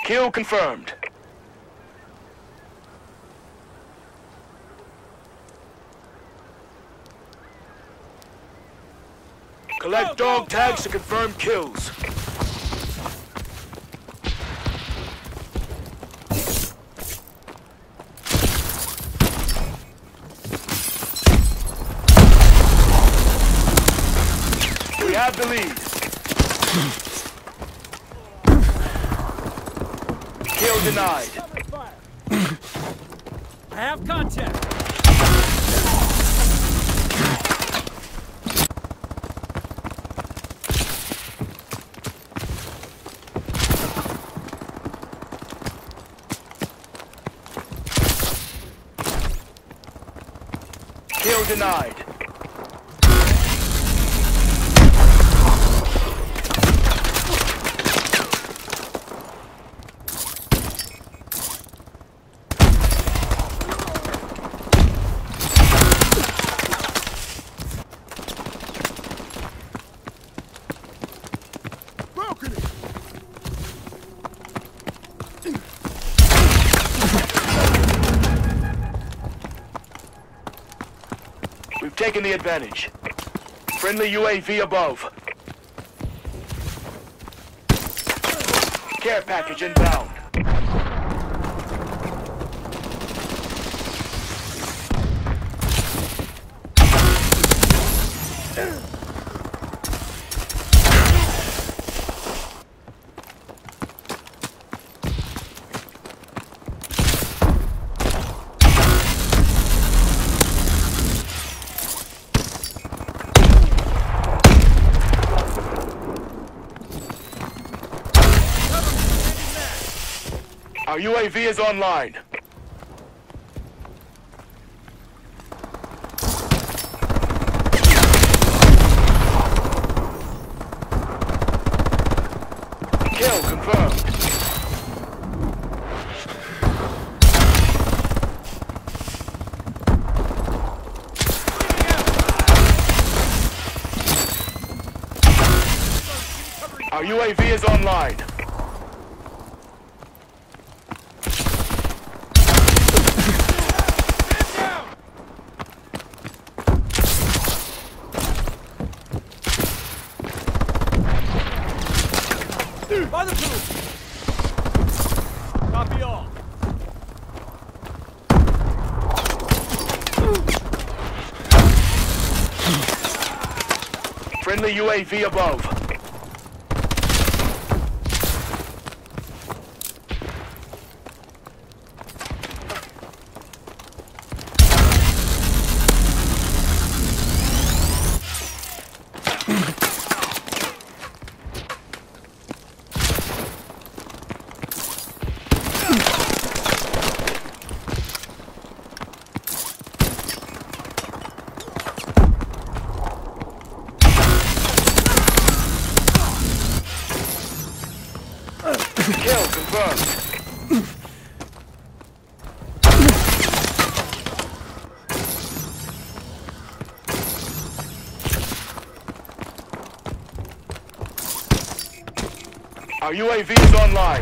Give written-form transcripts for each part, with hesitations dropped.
Kill confirmed. Collect dog tags to confirm kills. We have the lead. Kill denied. I have contact. Kill denied. We've taken the advantage. Friendly UAV above. Care package inbound. Our UAV is online. Kill confirmed. Our UAV is online. By the pool! Copy all. Friendly UAV above. Kill confirmed. Our UAV is online.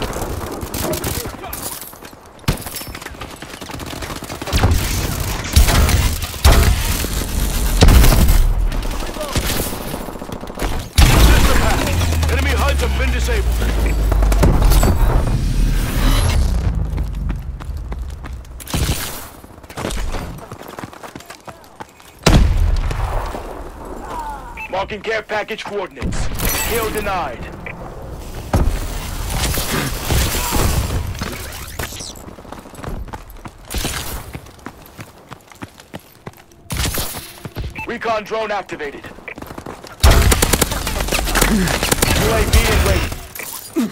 System hacked. Enemy HUDs have been disabled. Marking care package coordinates. Kill denied. Recon drone activated. UAV is ready.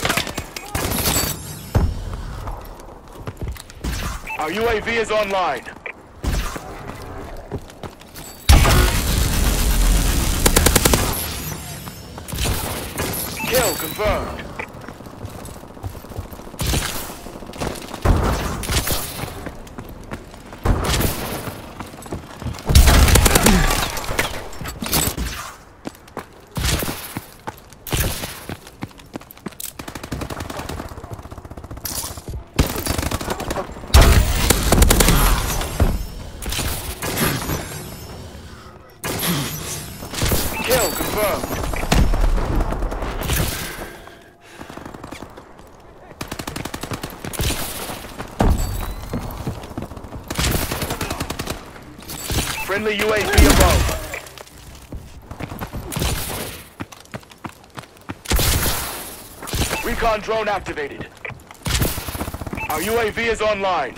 Our UAV is online. Kill confirmed. Kill confirmed. Friendly UAV above. Recon drone activated. Our UAV is online.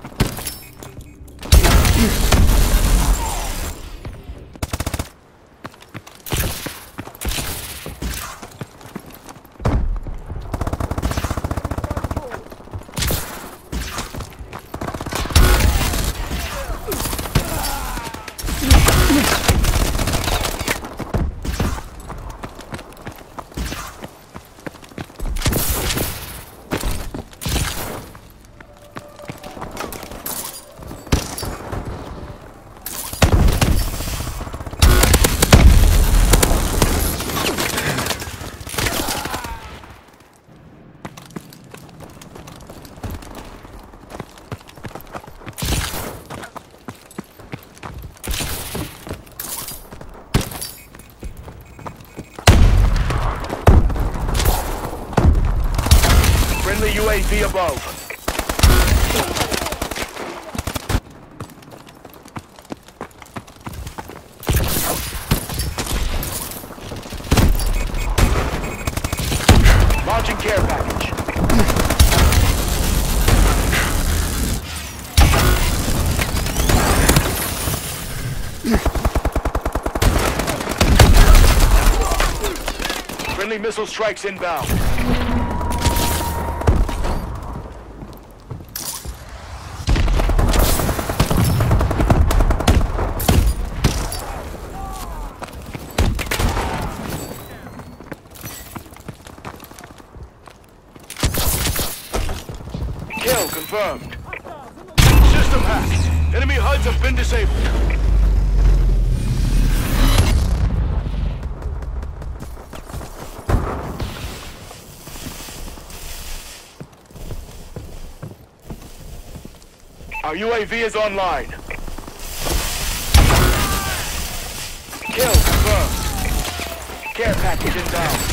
Friendly UAV above. Launching care package. Friendly missile strikes inbound. Kill confirmed. System hacked. Enemy HUDs have been disabled. Our UAV is online. Kill confirmed. Care package inbound.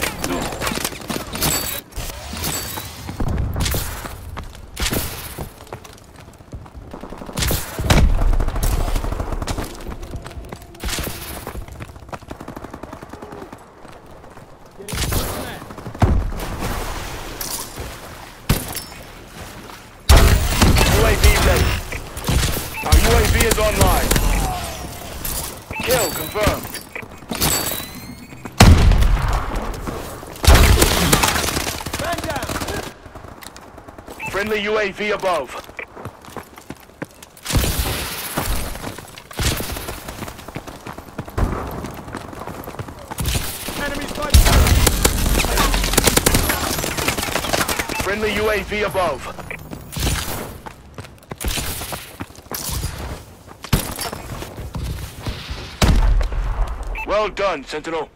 Our UAV is online. Kill confirmed. Man down. Friendly UAV above. Enemy spotted. Friendly UAV above. Well done, Sentinel.